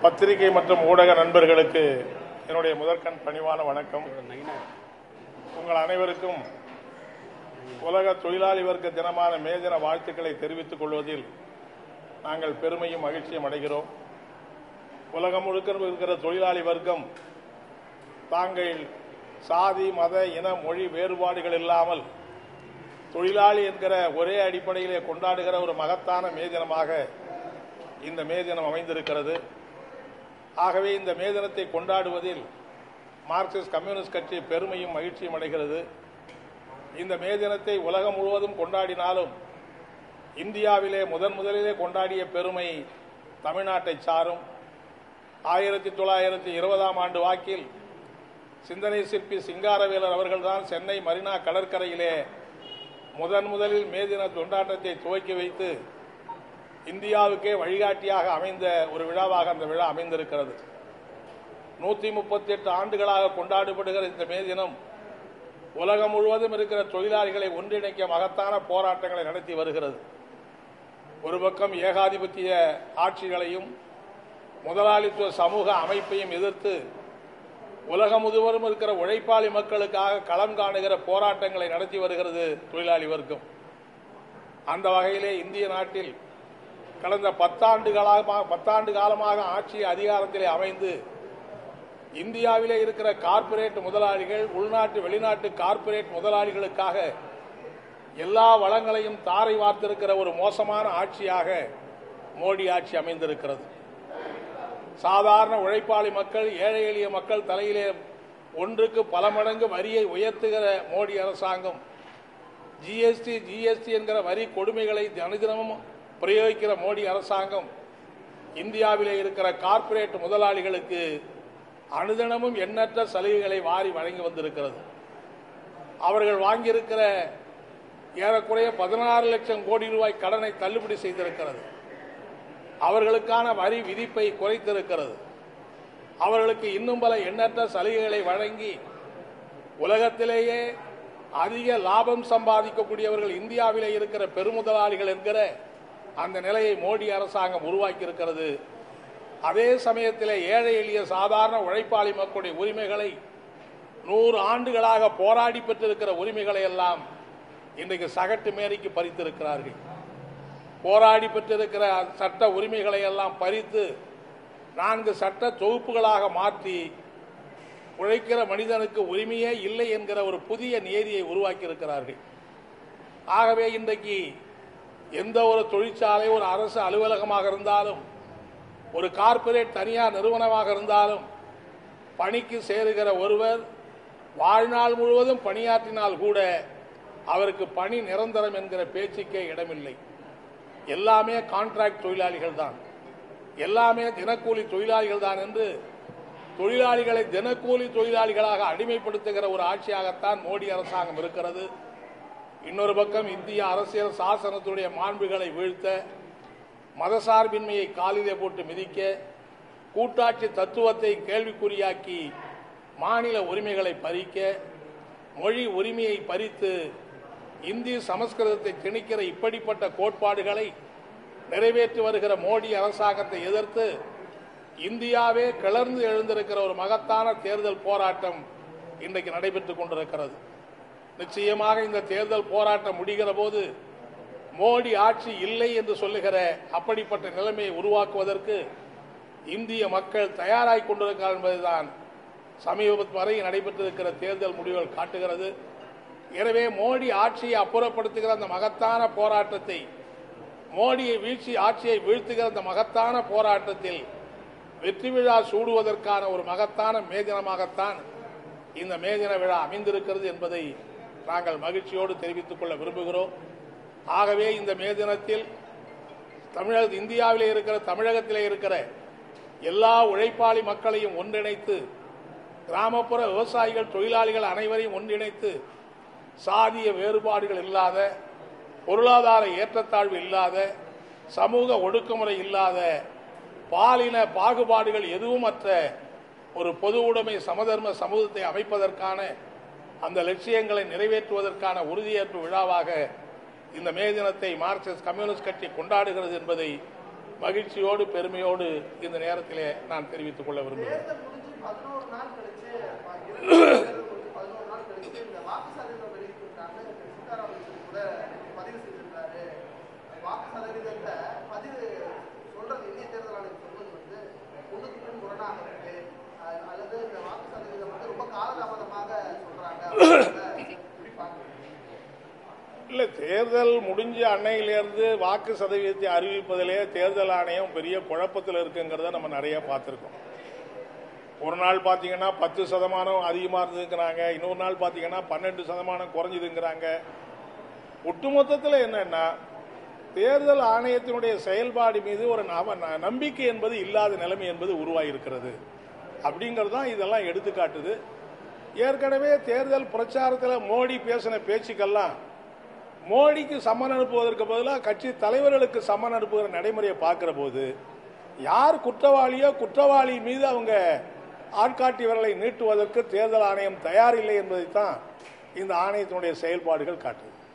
பத்திரிகை மற்றும் ஊடக நண்பர்களுக்கு என்னுடைய முதற்கண் பணிவான வணக்கம். உங்கள் அனைவருக்கும் உலக தொழிலாளி வர்க்க தினமான மே தின வாழ்த்துக்களை தெரிவித்துக் கொள்வதில் நாங்கள் பெருமையும் மகிழ்ச்சியும் அடைகிறோம். உலகம் முழுக்க இருக்கிற தொழிலாளி வர்க்கம் தாங்கள் சாதி, மத, இன, மொழி வேறுபாடுகள் இல்லாமல் தொழிலாளி என்கிற ஒரே அடிப்படையிலே கொண்டாடுகிற ஒரு மகத்தான மே தினமாக இந்த மே தினம் அமைந்திருக்கிறது. ஆகவே இந்த மே தினத்தை கொண்டாடுவதில் மார்க்சிஸ்ட் கம்யூனிஸ்ட் கட்சி பெருமையும் மகிழ்ச்சியும் அடைகிறது. இந்த மே தினத்தை உலகம் முழுவதும் கொண்டாடினாலும் இந்தியாவிலே முதலிலே கொண்டாடிய பெருமை தமிழ்நாட்டை சாரும். 1920ஆம் ஆண்டு வாக்கில் சிந்தனை சிற்பி சிங்காரவேலர் அவர்கள்தான் சென்னை மரீனா கடற்கரையிலே முதலில் மே தின கொண்டாட்டத்தை துவக்கி வைத்து இந்தியாவுக்கே வழிகாட்டியாக அமைந்த ஒரு விழாவாக அந்த விழா அமைந்திருக்கிறது. 138 ஆண்டுகளாக கொண்டாடப்படுகிற இந்த மே தினம் உலகம் முழுவதும் இருக்கிற தொழிலாளிகளை ஒன்றிணைக்க மகத்தான போராட்டங்களை நடத்தி வருகிறது. ஒரு பக்கம் ஏகாதிபத்திய ஆட்சிகளையும் முதலாளித்துவ சமூக அமைப்பையும் எதிர்த்து உலகம் முழுவதும் இருக்கிற உழைப்பாளி மக்களுக்காக களம் காணுகிற போராட்டங்களை நடத்தி வருகிறது தொழிலாளி வர்க்கம். அந்த வகையிலே இந்திய நாட்டில் கடந்த 10 காலமாக ஆட்சி அதிகாரத்திலே அமைந்து இந்தியாவிலே இருக்கிற கார்ப்பரேட் முதலாளிகள், உள்நாட்டு வெளிநாட்டு கார்ப்பரேட் முதலாளிகளுக்காக எல்லா வளங்களையும் தாரை வார்த்திருக்கிற ஒரு மோசமான ஆட்சியாக மோடி ஆட்சி அமைந்திருக்கிறது. சாதாரண உழைப்பாளி மக்கள், ஏழை எளிய மக்கள் தலையிலே ஒன்றுக்கு பல மடங்கு வரியை உயர்த்துகிற மோடி அரசாங்கம் ஜிஎஸ்டி என்கிற வரி கொடுமைகளை தினமும் பிரயோகிக்கிற மோடி அரசாங்கம் இந்தியாவிலே இருக்கிற கார்ப்பரேட் முதலாளிகளுக்கு அனுதினமும் எண்ணற்ற சலுகைகளை வாரி வழங்கி வந்திருக்கிறது. அவர்கள் வாங்கியிருக்கிற ஏறக்குறைய 16 லட்சம் கோடி ரூபாய் கடனை தள்ளுபடி செய்திருக்கிறது. அவர்களுக்கான வரி விதிப்பை குறைத்திருக்கிறது. அவர்களுக்கு இன்னும் பல எண்ணற்ற சலுகைகளை வழங்கி உலகத்திலேயே அதிக லாபம் சம்பாதிக்கக்கூடியவர்கள் இந்தியாவிலே இருக்கிற பெருமுதலாளிகள் என்கிற அந்த நிலையை மோடி அரசாங்கம் உருவாக்கி இருக்கிறது. அதே சமயத்தில் ஏழை எளிய சாதாரண உழைப்பாளி மக்களுடைய உரிமைகளை 100 ஆண்டுகளாக போராடி பெற்றிருக்கிற உரிமைகளை எல்லாம் இன்றைக்கு சகட்டு மேரிக்கு பறித்திருக்கிறார்கள். போராடி பெற்றிருக்கிற சட்ட உரிமைகளை எல்லாம் பறித்து 4 சட்ட தொகுப்புகளாக மாற்றி உழைக்கிற மனிதனுக்கு உரிமையே இல்லை என்கிற ஒரு புதிய நியதியை உருவாக்கி இருக்கிறார்கள். ஆகவே இன்றைக்கு எந்த ஒரு தொழிற்சாலை, ஒரு அரசு அலுவலகமாக இருந்தாலும், ஒரு கார்ப்பரேட் தனியார் நிறுவனமாக இருந்தாலும் பணிக்கு சேருகிற ஒருவர் வாழ்நாள் முழுவதும் பணியாற்றினால் கூட அவருக்கு பணி நிரந்தரம் என்கிற பேச்சுக்கே இடமில்லை. எல்லாமே கான்ட்ராக்ட் தொழிலாளிகள் தான், எல்லாமே தினக்கூலி தொழிலாளிகள் தான் என்று தொழிலாளிகளை தினக்கூலி தொழிலாளிகளாக அடிமைப்படுத்துகிற ஒரு ஆட்சியாகத்தான் மோடி அரசாங்கம் இருக்கிறது. இன்னொரு பக்கம் இந்திய அரசியல் சாசனத்துடைய மாண்புகளை வீழ்த்த, மதசார்பின்மையை காலிலே போட்டு மிதிக்க, கூட்டாட்சி தத்துவத்தை கேள்விக்குறியாக்கி மாநில உரிமைகளை பறிக்க, மொழி உரிமையை பறித்து இந்தி சமஸ்கிருதத்தை திணிக்கிற இப்படிப்பட்ட கோட்பாடுகளை நிறைவேற்றி வருகிற மோடி அரசாங்கத்தை எதிர்த்து இந்தியாவே கிளர்ந்து எழுந்திருக்கிற ஒரு மகத்தான தேர்தல் போராட்டம் இன்றைக்கு நடைபெற்றுக் கொண்டிருக்கிறது. நிச்சயமாக இந்த தேர்தல் போராட்டம் முடிகிற போது மோடி ஆட்சி இல்லை என்று சொல்லுகிற அப்படிப்பட்ட நிலைமையை உருவாக்குவதற்கு இந்திய மக்கள் தயாராகிக் கொண்டிருக்கிறார் என்பதுதான் சமீபத்து வரை நடைபெற்றிருக்கிற தேர்தல் முடிவுகள் காட்டுகிறது. எனவே மோடி ஆட்சியை அப்புறப்படுத்துகிற அந்த மகத்தான போராட்டத்தை, மோடியை ஆட்சியை வீழ்த்துகிற அந்த மகத்தான போராட்டத்தில் வெற்றி விழா சூடுவதற்கான ஒரு மகத்தான மே தினமாகத்தான் இந்த மே தின விழா அமைந்திருக்கிறது என்பதை நாங்கள் மகிழ்ச்சியோடு தெரிவித்துக் கொள்ள விரும்புகிறோம். ஆகவே இந்த மே தினத்தில் இந்தியாவிலே இருக்கிற, தமிழகத்திலே இருக்கிற எல்லா உழைப்பாளி மக்களையும் ஒன்றிணைத்து, கிராமப்புற விவசாயிகள், தொழிலாளிகள் அனைவரையும் ஒன்றிணைத்து, சாதிய வேறுபாடுகள் இல்லாத, பொருளாதார ஏற்றத்தாழ்வு இல்லாத, சமூக ஒடுக்குமுறை இல்லாத, பாலின பாகுபாடுகள் எதுவுமற்ற ஒரு பொது உடைமை சமதர்ம சமூகத்தை அமைப்பதற்கான அந்த லட்சியங்களை நிறைவேற்றுவதற்கான உறுதியேற்பு விழாவாக இந்த மே தினத்தை மார்க்சிஸ்ட் கம்யூனிஸ்ட் கட்சி கொண்டாடுகிறது என்பதை மகிழ்ச்சியோடு பெருமையோடு இந்த நேரத்திலே நான் தெரிவித்துக் கொள்ள விரும்புகிறேன். இல்ல, தேர்தல் முடிஞ்ச அன்னையிலிருந்து வாக்கு சதவீதத்தை அறிவிப்பதிலே தேர்தல் ஆணையம் பெரிய குழப்பத்தில் இருக்குங்கிறத நம்ம நிறைய பார்த்திருக்கோம். ஒரு நாள் பாத்தீங்கன்னா 10% அதிகமா இருந்ததுங்கிறாங்க, இன்னொரு நாள் பாத்தீங்கன்னா 12% குறைஞ்சதுங்கிறாங்க. ஒட்டுமொத்தத்தில் என்னன்னா தேர்தல் ஆணையத்தினுடைய செயல்பாடு மீது ஒரு நம்பிக்கை என்பது இல்லாத நிலைமை என்பது உருவாகியிருக்கிறது. அப்படிங்கிறது தான் இதெல்லாம் எடுத்துக்காட்டுது. ஏற்கனவே தேர்தல் பிரச்சாரத்தில் மோடி பேசின பேச்சுக்கெல்லாம் மோடிக்கு சம்மன் அனுப்புவதற்கு பதிலாக கட்சி தலைவர்களுக்கு சம்மன் அனுப்புகிற நடைமுறையை பார்க்கிற போது யார் குற்றவாளியோ குற்றவாளி மீது அவங்க ஆட்காட்டி விரலை நீட்டுவதற்கு தேர்தல் ஆணையம் தயாரில்லை என்பதைத்தான் இந்த ஆணையத்தினுடைய செயல்பாடுகள் காட்டுது.